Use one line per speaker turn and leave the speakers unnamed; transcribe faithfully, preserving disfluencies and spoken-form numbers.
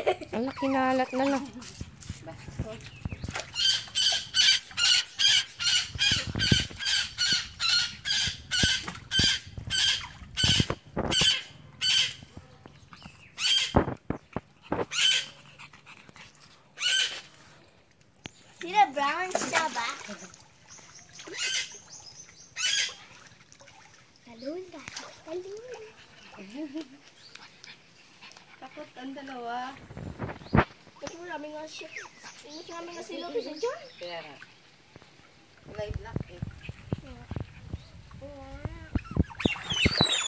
Ala, kinalat na lang.
Sila brown siya ba? Talon ka. Talon.
Takot ang dalawa.
Ito mo namin nga siya. Ito namin nga sila kasi dyan.
Pera. Live na.